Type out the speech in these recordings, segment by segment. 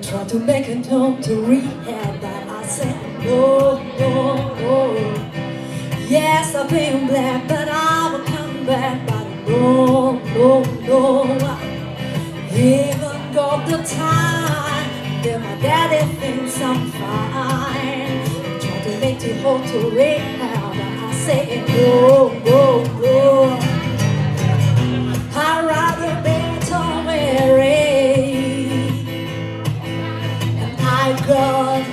Try to make it home to rehab, but I said no, no, no. Yes, I've been black, but I will come back. But no, no, no. Even got the time, then my daddy thinks I'm fine. Try to make it home to rehab, but I said no, no, no. I'd rather be I got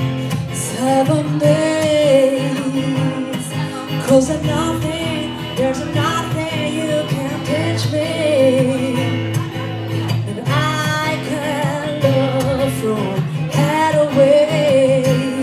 7 days, 'cause there's nothing you can teach me, and I can love from head away.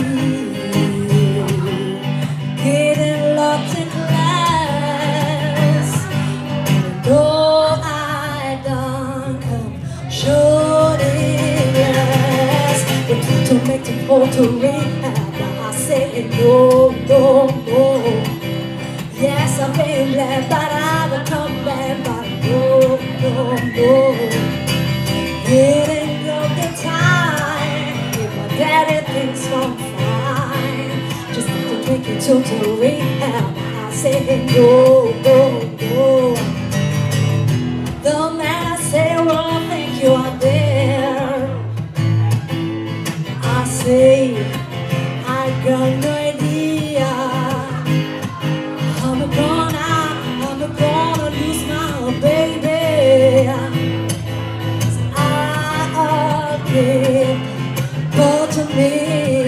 Getting lost in class, though I don't come short in glass. To make the fall to rehab, I say no, no, no. Yes, I've been glad, but I will come back. But no, no, no. It ain't got the time. If my daddy thinks I'm fine, just have to take it to rehab. I say no, no, no. The man I say wrong, think you are there. Say I got no idea. I'm gonna lose my baby. I give but to me.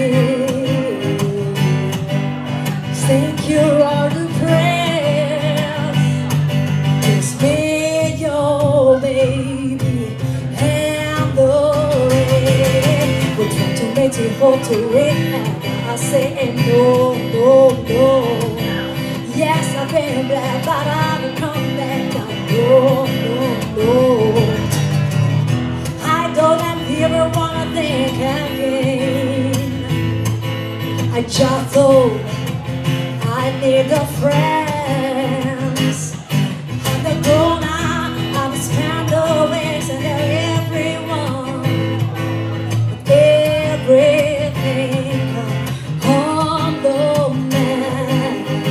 Thank you all the prayers. Just me, your baby, and the rain. We're trying to make it home to rehab. I say no, no, no. Yes, I've been black, but I will come back. No, no, no. I don't ever wanna think again. I just thought I need a friends. I'm gonna spend the weeks and everyone. Everything on the man.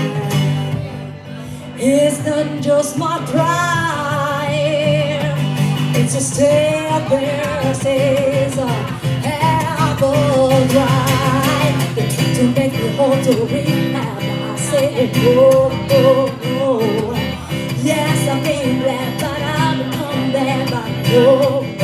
It's not just my pride, it's a step there says apple dry. They try to make me hold to rehab. I say no, no, no. Yes, I've been glad, but I will come back. But no.